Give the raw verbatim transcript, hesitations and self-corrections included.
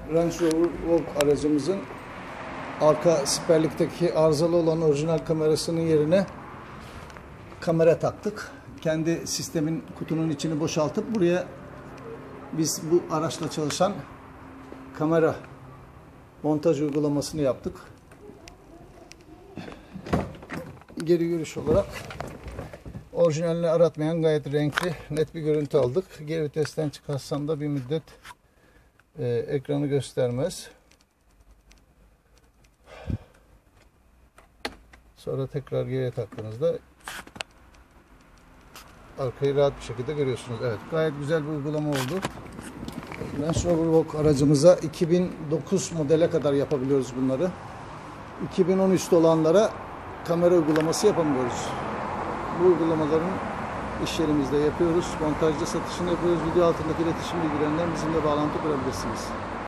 Range Rover Vogue aracımızın arka siperlikteki arızalı olan orijinal kamerasının yerine kamera taktık. Kendi sistemin kutunun içini boşaltıp buraya biz bu araçla çalışan kamera montaj uygulamasını yaptık. Geri görüş olarak orijinalini aratmayan gayet renkli, net bir görüntü aldık. Geri vitesten çıkarsam da bir müddet e, ekranı göstermez. Sonra tekrar geriye taktığınızda arkayı rahat bir şekilde görüyorsunuz. Evet, gayet güzel bir uygulama oldu. Range Rover Vogue aracımıza iki bin dokuz modele kadar yapabiliyoruz bunları. iki bin on üçte olanlara kamera uygulaması yapamıyoruz. Bu uygulamaların iş yerimizde yapıyoruz. Montajda satışını yapıyoruz. Video altındaki iletişim bilgilerinden bizimle bağlantı kurabilirsiniz.